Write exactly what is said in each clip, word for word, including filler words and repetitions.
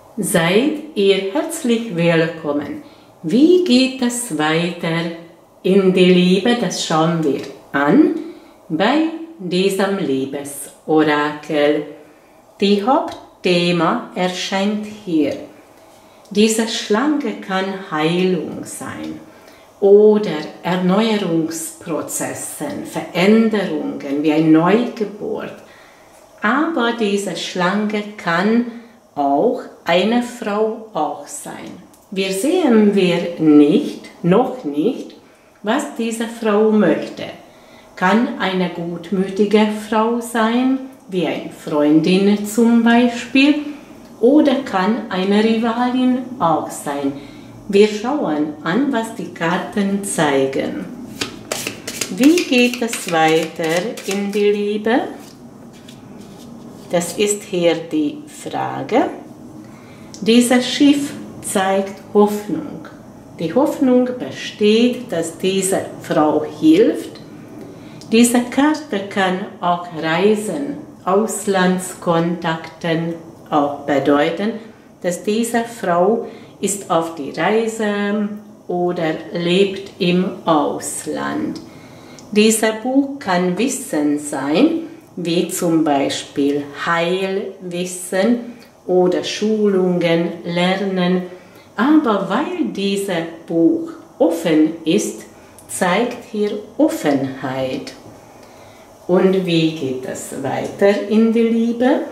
Seid ihr herzlich willkommen. Wie geht es weiter in die Liebe? Das schauen wir an bei diesem Liebesorakel. Die Hauptthema erscheint hier. Diese Schlange kann Heilung sein oder Erneuerungsprozessen, Veränderungen wie eine Neugeburt. Aber diese Schlange kann auch eine Frau auch sein. Wir sehen wir nicht, noch nicht, was diese Frau möchte. Kann eine gutmütige Frau sein, wie eine Freundin zum Beispiel, oder kann eine Rivalin auch sein. Wir schauen an, was die Karten zeigen. Wie geht es weiter in die Liebe? Das ist hier die Frage. Dieses Schiff zeigt Hoffnung. Die Hoffnung besteht, dass diese Frau hilft. Diese Karte kann auch Reisen, Auslandskontakten auch bedeuten, dass diese Frau ist auf die Reise oder lebt im Ausland. Dieses Buch kann Wissen sein, wie zum Beispiel Heilwissen oder Schulungen, Lernen. Aber weil dieses Buch offen ist, zeigt hier Offenheit. Und wie geht es weiter in die Liebe?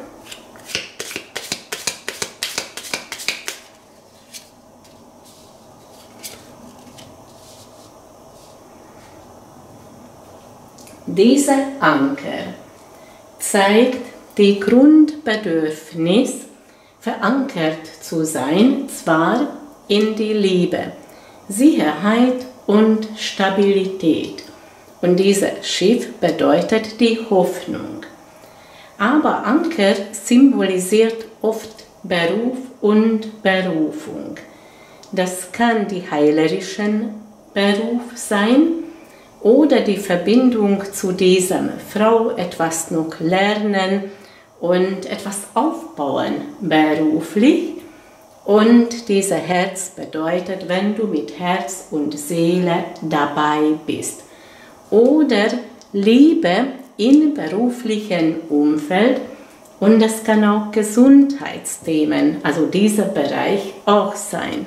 Dieser Anker zeigt die Grundbedürfnis, verankert zu sein, zwar in die Liebe, Sicherheit und Stabilität. Und dieses Schiff bedeutet die Hoffnung. Aber Anker symbolisiert oft Beruf und Berufung. Das kann die heilerischen Beruf sein, oder die Verbindung zu dieser Frau, etwas noch lernen und etwas aufbauen beruflich. Und dieses Herz bedeutet, wenn du mit Herz und Seele dabei bist. Oder Liebe im beruflichen Umfeld, und das kann auch Gesundheitsthemen, also dieser Bereich auch sein.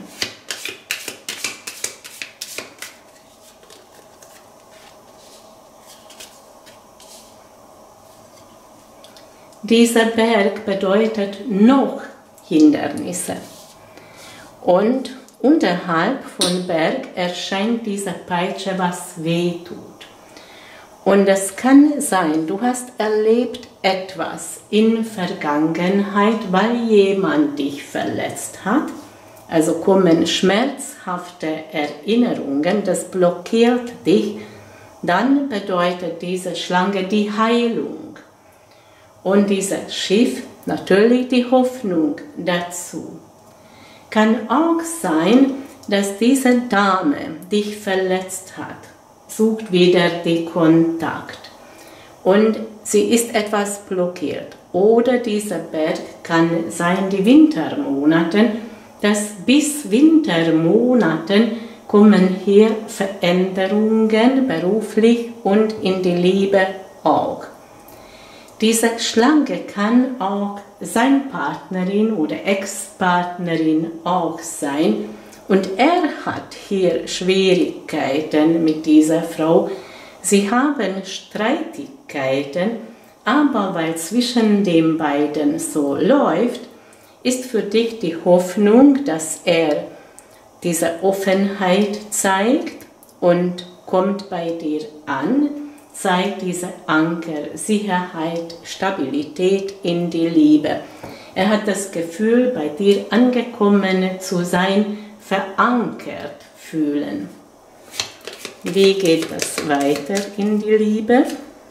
Dieser Berg bedeutet noch Hindernisse. Und unterhalb von Berg erscheint diese Peitsche, was weh tut. Und es kann sein, du hast erlebt etwas in Vergangenheit, weil jemand dich verletzt hat. Also kommen schmerzhafte Erinnerungen, das blockiert dich. Dann bedeutet diese Schlange die Heilung. Und dieses Schiff, natürlich die Hoffnung dazu. Kann auch sein, dass diese Dame dich verletzt hat, sucht wieder den Kontakt und sie ist etwas blockiert. Oder dieser Berg kann sein die Wintermonate, dass bis Wintermonaten kommen hier Veränderungen beruflich und in die Liebe auch. Diese Schlange kann auch seine Partnerin oder Ex-Partnerin auch sein. Und er hat hier Schwierigkeiten mit dieser Frau. Sie haben Streitigkeiten, aber weil zwischen den beiden so läuft, ist für dich die Hoffnung, dass er diese Offenheit zeigt und kommt bei dir an, zeigt dieser Anker Sicherheit, Stabilität in die Liebe. Er hat das Gefühl, bei dir angekommen zu sein, verankert fühlen. Wie geht es weiter in die Liebe?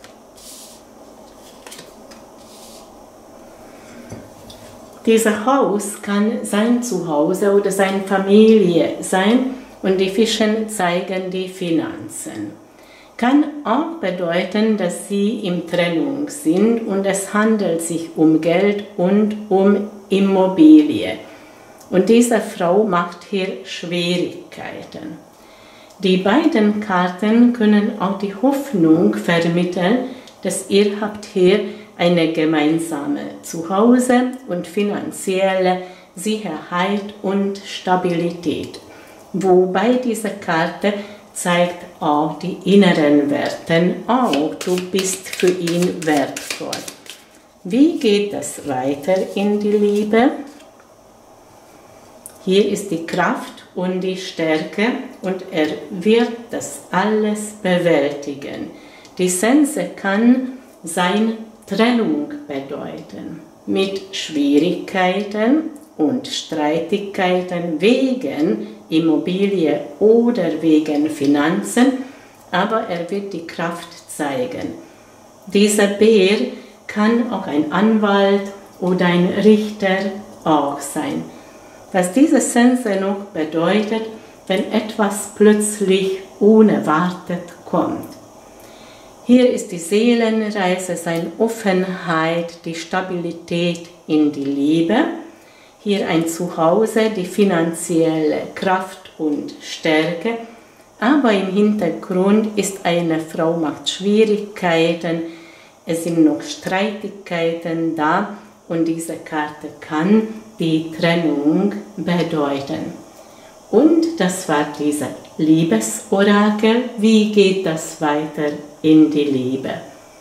Dieses Haus kann sein Zuhause oder seine Familie sein und die Fische zeigen die Finanzen. Kann auch bedeuten, dass sie in Trennung sind und es handelt sich um Geld und um Immobilie. Und diese Frau macht hier Schwierigkeiten. Die beiden Karten können auch die Hoffnung vermitteln, dass ihr habt hier eine gemeinsame Zuhause und finanzielle Sicherheit und Stabilität. Wobei diese Karte zeigt auch die inneren Werte, auch du bist für ihn wertvoll. Wie geht es weiter in die Liebe? Hier ist die Kraft und die Stärke und er wird das alles bewältigen. Die Sense kann sein Trennung bedeuten, mit Schwierigkeiten und Streitigkeiten wegen Immobilie oder wegen Finanzen, aber er wird die Kraft zeigen. Dieser Bär kann auch ein Anwalt oder ein Richter auch sein. Was diese Sense noch bedeutet, wenn etwas plötzlich unerwartet kommt. Hier ist die Seelenreise, seine Offenheit, die Stabilität in die Liebe. Hier ein Zuhause, die finanzielle Kraft und Stärke. Aber im Hintergrund ist eine Frau, macht Schwierigkeiten, es sind noch Streitigkeiten da und diese Karte kann die Trennung bedeuten. Und das war dieser Liebesorakel. Wie geht das weiter in die Liebe?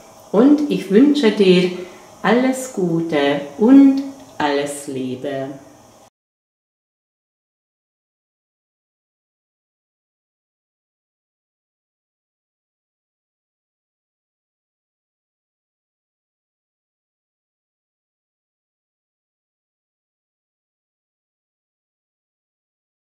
Und ich wünsche dir alles Gute und alles Liebe.